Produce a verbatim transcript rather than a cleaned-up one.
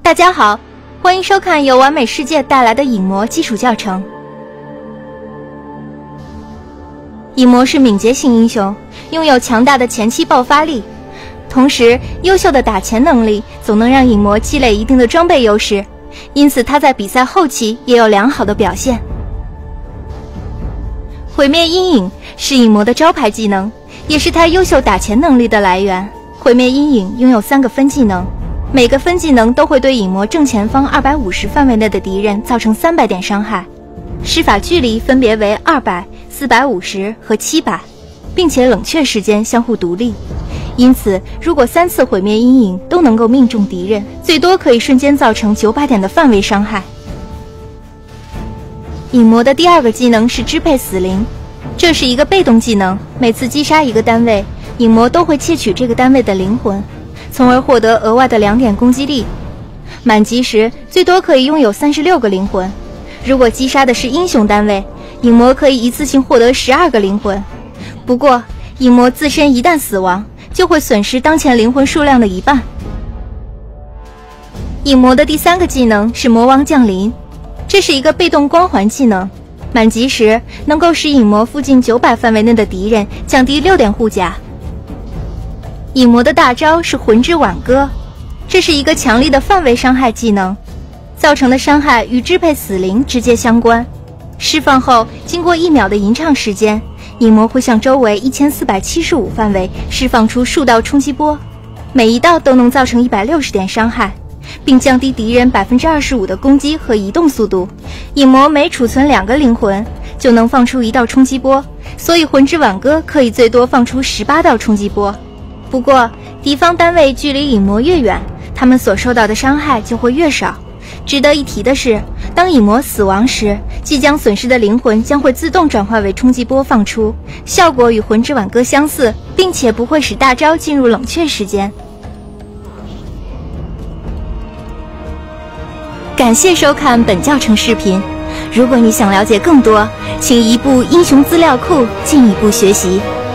大家好，欢迎收看由完美世界带来的影魔基础教程。影魔是敏捷型英雄，拥有强大的前期爆发力，同时优秀的打钱能力总能让影魔积累一定的装备优势，因此他在比赛后期也有良好的表现。毁灭阴影是影魔的招牌技能，也是他优秀打钱能力的来源。毁灭阴影拥有三个分技能，每个分技能都会对影魔正前方二百五十范围内的敌人造成三百点伤害，施法距离分别为二百、四百五十和七百，并且冷却时间相互独立。因此，如果三次毁灭阴影都能够命中敌人，最多可以瞬间造成九百点的范围伤害。影魔的第二个技能是支配死灵，这是一个被动技能，每次击杀一个单位，影魔都会窃取这个单位的灵魂，从而获得额外的两点攻击力。满级时最多可以拥有三十六个灵魂，如果击杀的是英雄单位，影魔可以一次性获得十二个灵魂。不过影魔自身一旦死亡，就会损失当前灵魂数量的一半。影魔的第三个技能是魔王降临，这是一个被动光环技能，满级时能够使影魔附近九百范围内的敌人降低六点护甲。影魔的大招是魂之挽歌，这是一个强力的范围伤害技能，造成的伤害与支配死灵直接相关。释放后，经过一秒的吟唱时间，影魔会向周围一千四百七十五范围释放出数道冲击波，每一道都能造成一百六十点伤害，并降低敌人 百分之二十五 的攻击和移动速度。影魔每储存两个灵魂就能放出一道冲击波，所以魂之挽歌可以最多放出十八道冲击波。不过敌方单位距离影魔越远，他们所受到的伤害就会越少。值得一提的是，当影魔死亡时，即将损失的灵魂将会自动转化为冲击波放出，效果与魂之挽歌相似，并且不会使大招进入冷却时间。感谢收看本教程视频，如果你想了解更多，请移步英雄资料库进一步学习。